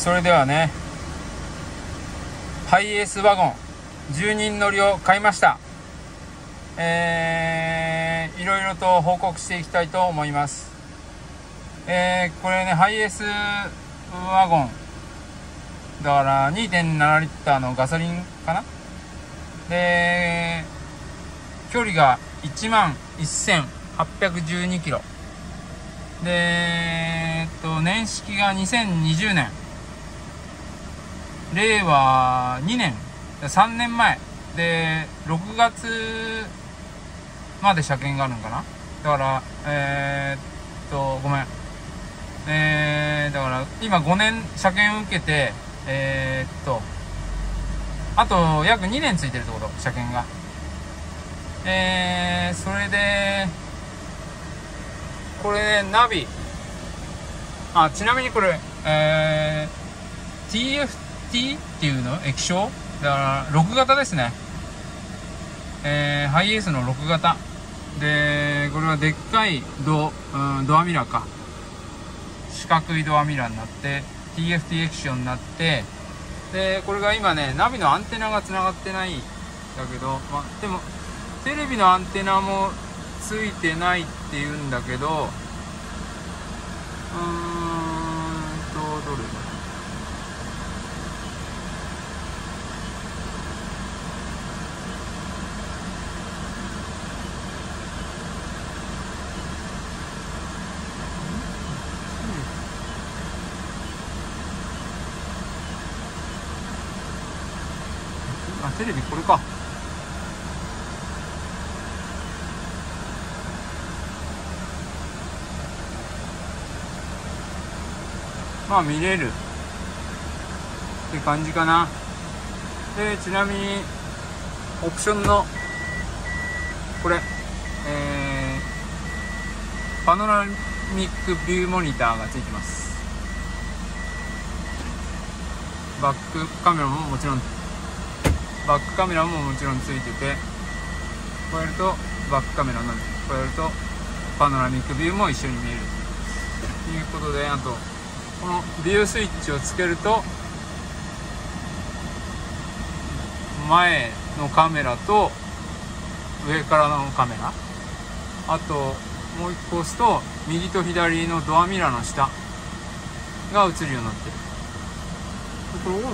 それではね、ハイエースワゴン10人乗りを買いました。いろいろと報告していきたいと思います。これね、ハイエースワゴンだから 2.7 リッターのガソリンかな。で、距離が 11,812 キロで、年式が2020年、令和2年、3年前で6月まで車検があるのかな。だからごめん、だから今5年車検を受けて、あと約2年ついてるってこと、車検が。それでこれナビ、ちなみにこれ、TFT っていうの、液晶だから6型ですね。ハイエースの6型で、これはでっかいドアミラーか、四角いドアミラーになって TFT 液晶になって、でこれが今ね、ナビのアンテナがつながってないんだけど、でもテレビのアンテナもついてないっていうんだけど、どれテレビこれか。見れるって感じかな。でちなみにオプションのこれ、パノラミックビューモニターがついてます。バックカメラももちろんついてて、こうやるとバックカメラになる、こうやるとパノラミックビューも一緒に見えるということで、あとこのビュースイッチをつけると前のカメラと上からのカメラ、あともう一個押すと右と左のドアミラーの下が映るようになってる。これオ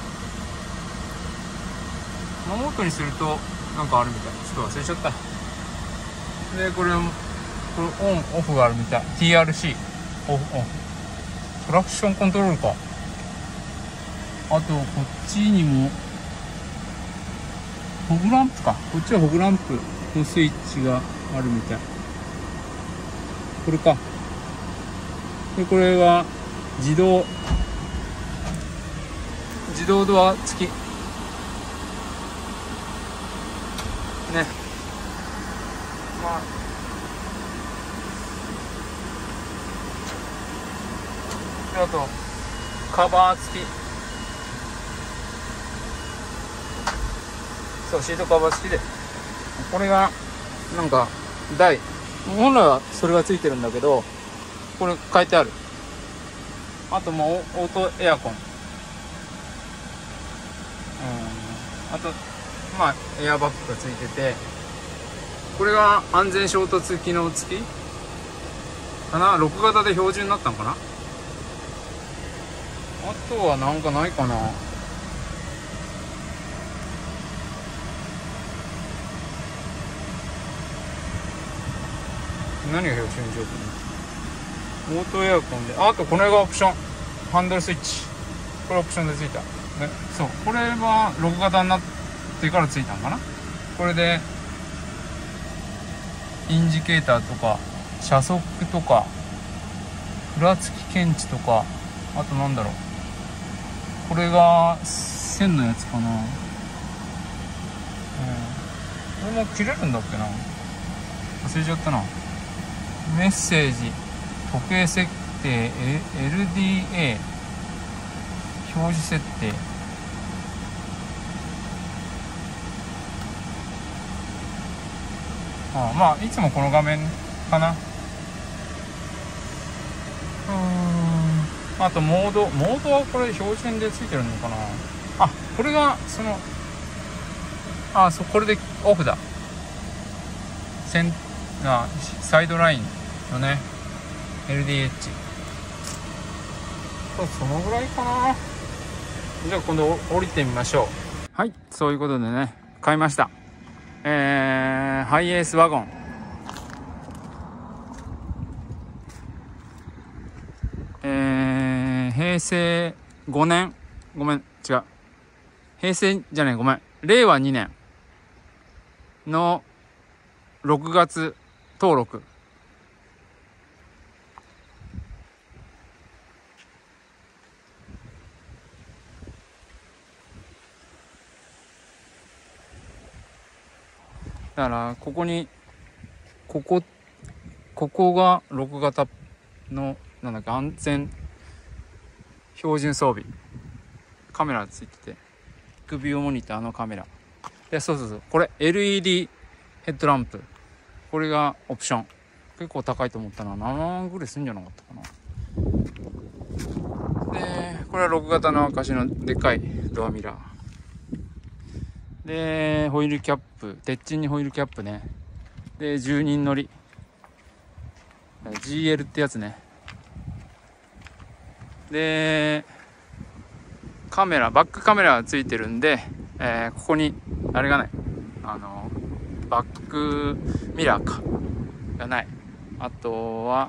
ートにするとなんかあるみたい。ちょっと忘れちゃった。でこれオンオフがあるみたい。 TRC オフオン、トラクションコントロールか。あとこっちにもフォグランプか、こっちはフォグランプのスイッチがあるみたい。これか。でこれは自動ドア付きね。であとカバー付き、そう、シートカバー付きで、これがなんか本来はそれが付いてるんだけど、これ書いてある。あともうオートエアコン、あとエアバッグが付いてて、これが安全衝突機能付きかな。6型で標準になったのかな。あとはなんかないかな。何が標準条件？オートエアコンで、あとこれがオプション、ハンドルスイッチ、これオプションでついた。そう、これは6型になってからついたのかな。これでインジケーターとか車速とかふらつき検知とか、あとなんだろう、これが線のやつかな。これも切れるんだっけな、忘れちゃったな。メッセージ、時計設定、LDA 表示設定、いつもこの画面かな。 あとモードはこれ標準でついてるのかな。あ、これがその、これでオフだ。サイドラインのね LDH。 そのぐらいかな。じゃあ今度降りてみましょう。はい、そういうことでね、買いました。ハイエースワゴン。平成5年、ごめん、違う。平成じゃない、ごめん。令和2年の6月登録。だからここが6型のなんだっけ、安全標準装備カメラついてて、ビッグビューモニターのカメラで、そうこれ LED ヘッドランプ、これがオプション。結構高いと思ったな。7万ぐらいするんじゃなかったかな。でこれは6型の証のでっかいドアミラーで、ホイールキャップ、鉄鎮にホイールキャップね。で10人乗り GL ってやつね。でバックカメラがついてるんで、ここにあれがない、バックミラーかがない。あとは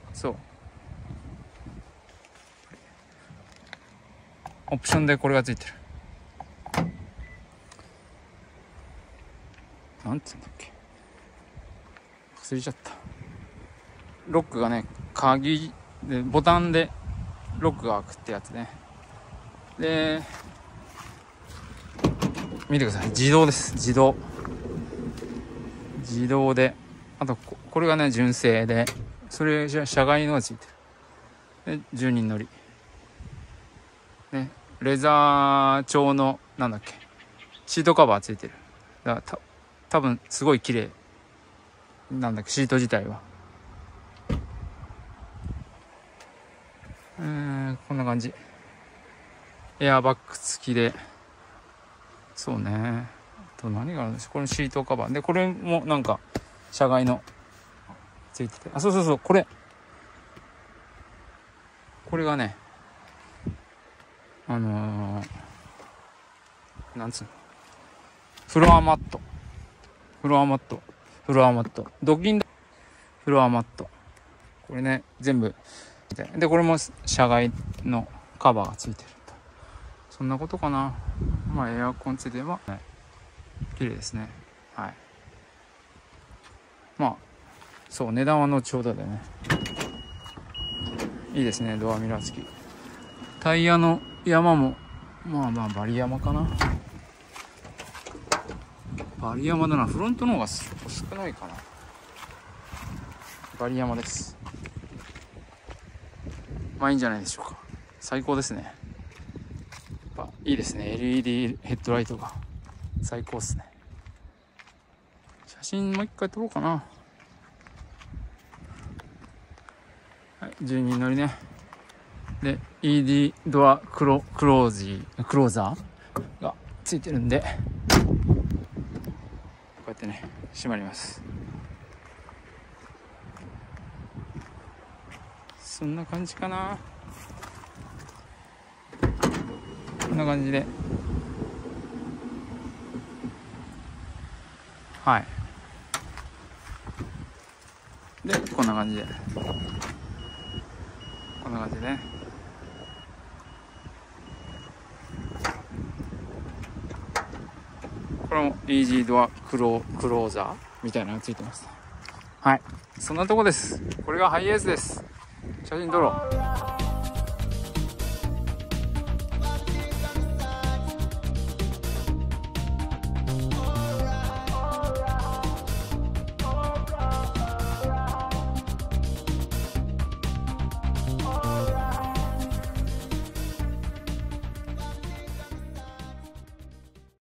オプションでこれがついてる。なんつうんだっけ、忘れちゃった。ロックがね、鍵でボタンでロックが開くってやつね。で見てください、自動です。自動で、あとこれがね純正で、それじゃ車外のがついてる。で10人乗りね、レザー調のなんだっけ、シートカバーついてる。だから多分すごい綺麗なんだっけ、シート自体は。こんな感じ。エアバッグ付きで、そうね。あと何があるんですか、これシートカバーで、これもなんか車外のついてて、そうこれがね、なんつうの、フロアマット、ドキンフロアマット、これね全部で、これも車外のカバーがついてると。そんなことかな。まあエアコンついてれば、ね、綺麗ですね。はい。まあそう、値段は後ほどでね。いいですね、ドアミラー付き。タイヤの山もまあバリ山かな。バリ山だな。フロントの方が少ないかな。バリ山です。まあいいんじゃないでしょうか。最高ですね。やっぱいいですね。 LED ヘッドライトが最高ですね。写真もう一回撮ろうかな。はい、10人乗りね。で ED ドアクローザーがついてるんで、こうやってね閉まります。そんな感じかな。こんな感じで、はい。でこんな感じでね。これもイージードアクローザーみたいなのがついてます。はい、そんなとこです。これがハイエースです。写真撮ろう。